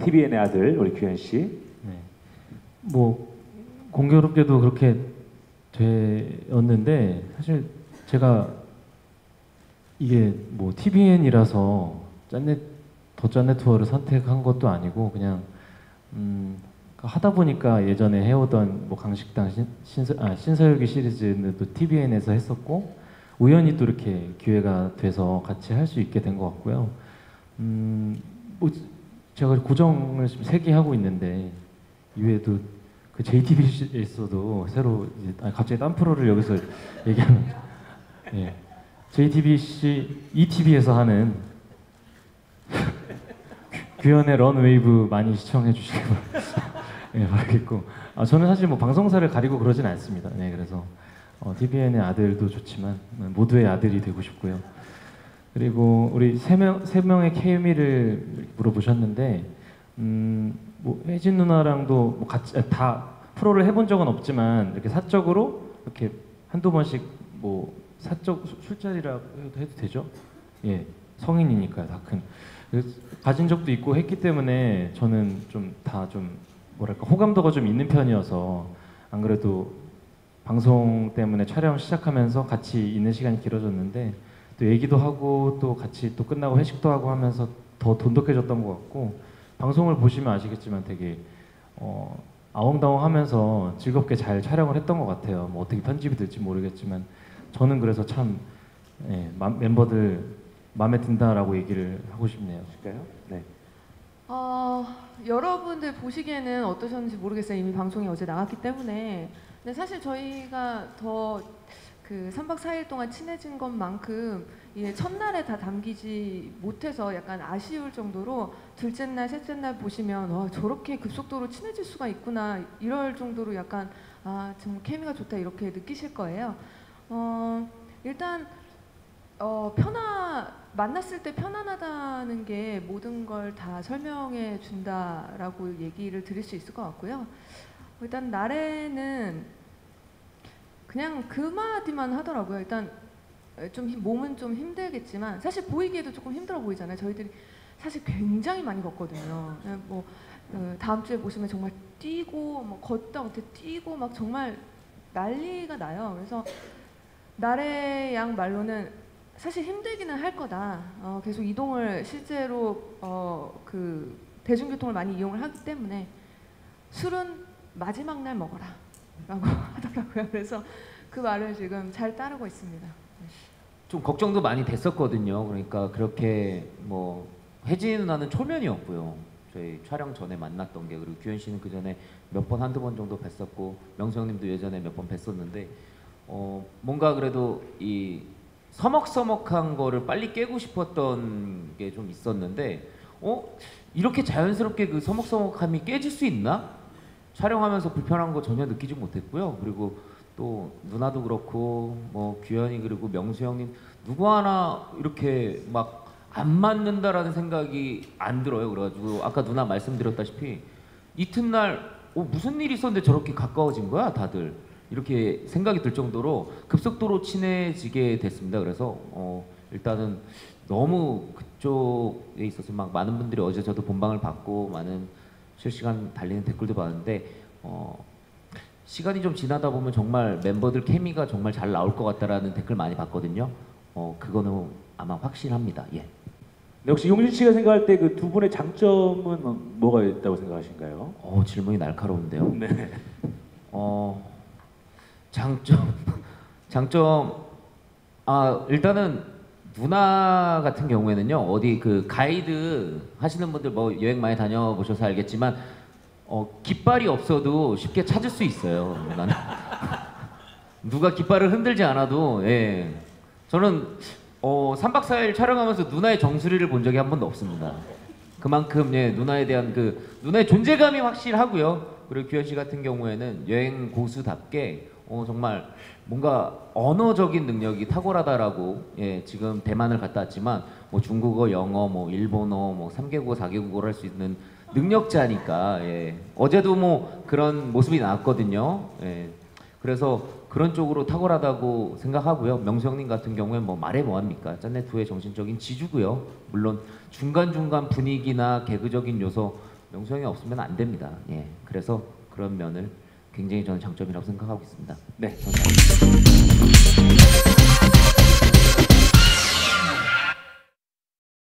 TVN의 아들 우리 규현 씨. 네. 뭐 공교롭게도 그렇게 되었는데 사실 제가 이게 뭐 TVN이라서 더 짠내 투어를 선택한 것도 아니고 그냥 하다 보니까 예전에 해오던 뭐 강식당 신서유기 시리즈는 또 TVN에서 했었고 우연히 또 이렇게 기회가 돼서 같이 할 수 있게 된 것 같고요. 뭐 제가 고정을 지금 3개 하고 있는데 이외에도 그 JTBC에서도 새로 이제 갑자기 딴 프로를 여기서 얘기하는 예. JTBC ETV에서 하는 규현의 런웨이브 많이 시청해 주시기 바라겠고 저는 사실 뭐 방송사를 가리고 그러진 않습니다. 네, 그래서 TVN의 아들도 좋지만 모두의 아들이 되고 싶고요. 그리고 우리 세 명의 케미를 물어보셨는데 뭐 혜진 누나랑도 뭐 같이 다 프로를 해본 적은 없지만 이렇게 사적으로 이렇게 한두 번씩 뭐 사적 술자리라고 해도 되죠? 예, 성인이니까요, 다 큰. 가진 적도 있고 했기 때문에 저는 좀 뭐랄까 호감도가 좀 있는 편이어서 안 그래도 방송 때문에 촬영 시작하면서 같이 있는 시간이 길어졌는데 또 얘기도 하고 또 같이 또 끝나고 회식도 하고 하면서 더 돈독해졌던 것 같고 방송을 보시면 아시겠지만 되게 아웅다웅하면서 즐겁게 잘 촬영을 했던 것 같아요. 뭐 어떻게 편집이 될지 모르겠지만 저는 그래서 참 멤버들 마음에 든다라고 얘기를 하고 싶네요. 볼까요? 네. 여러분들 보시기에는 어떠셨는지 모르겠어요. 이미 방송이 어제 나갔기 때문에. 근데 사실 저희가 더 그 3박 4일 동안 친해진 것만큼 이게 첫날에 다 담기지 못해서 약간 아쉬울 정도로 둘째 날, 셋째 날 보시면 저렇게 급속도로 친해질 수가 있구나 이럴 정도로 약간 정말 케미가 좋다 이렇게 느끼실 거예요. 일단 만났을 때 편안하다는 게 모든 걸 다 설명해 준다라고 얘기를 드릴 수 있을 것 같고요. 일단 나래는 그냥 그 마디만 하더라고요. 일단 몸은 좀 힘들겠지만 사실 보이기에도 조금 힘들어 보이잖아요. 저희들이 사실 굉장히 많이 걷거든요. 뭐 다음 주에 보시면 정말 뛰고 뭐 걷다 못해 뛰고 막 정말 난리가 나요. 그래서 나래 양 말로는 사실 힘들기는 할 거다. 계속 이동을 실제로 그 대중교통을 많이 이용을 하기 때문에 술은 마지막 날 먹어라 라고 하더라고요. 그래서 그 말을 지금 잘 따르고 있습니다. 좀 걱정도 많이 됐었거든요. 그러니까 그렇게 뭐 혜진 누나는 초면이었고요. 저희 촬영 전에 만났던 게 그리고 규현 씨는 그 전에 몇 번 한두 번 정도 뵀었고 명수 형님도 예전에 몇 번 뵀었는데 뭔가 그래도 이 서먹서먹한 거를 빨리 깨고 싶었던 게 좀 있었는데 이렇게 자연스럽게 그 서먹서먹함이 깨질 수 있나? 촬영하면서 불편한 거 전혀 느끼지 못했고요. 그리고 또 누나도 그렇고 뭐 규현이 그리고 명수 형님 누구 하나 이렇게 막 안 맞는다라는 생각이 안 들어요. 그래가지고 아까 누나 말씀드렸다시피 이튿날 무슨 일이 있었는데 저렇게 가까워진 거야 다들 이렇게 생각이 들 정도로 급속도로 친해지게 됐습니다. 그래서 일단은 너무 그쪽에 있어서 막 많은 분들이 어제 저도 본방을 봤고 많은 실시간 달리는 댓글도 봤는데 시간이 좀 지나다 보면 정말 멤버들 케미가 정말 잘 나올 것 같다라는 댓글 많이 봤거든요. 그거는 아마 확실합니다. 예. 네, 혹시 용진 씨가 생각할 때 그 두 분의 장점은 뭐가 있다고 생각하신가요? 질문이 날카로운데요. 네. 장점 일단은 누나 같은 경우에는요 어디 그 가이드 하시는 분들 뭐 여행 많이 다녀보셔서 알겠지만 깃발이 없어도 쉽게 찾을 수 있어요. 누나는 누가 깃발을 흔들지 않아도 저는 3박 4일 촬영하면서 누나의 정수리를 본 적이 한 번도 없습니다. 그만큼 누나에 대한 누나의 존재감이 확실하고요. 그리고 규현 씨 같은 경우에는 여행 고수답게 정말 뭔가 언어적인 능력이 탁월하다라고 지금 대만을 갔다 왔지만 뭐 중국어, 영어, 뭐 일본어, 뭐 3개국어, 4개국어를 할 수 있는 능력자니까 어제도 뭐 그런 모습이 나왔거든요. 그래서 그런 쪽으로 탁월하다고 생각하고요. 명수 형님 같은 경우에 뭐 말해 뭐합니까? 짠내2의 정신적인 지주고요. 물론 중간중간 분위기나 개그적인 요소 명수 형이 없으면 안 됩니다. 예, 그래서 그런 면을 굉장히 저는 장점이라고 생각하고 있습니다. 네. 감사합니다.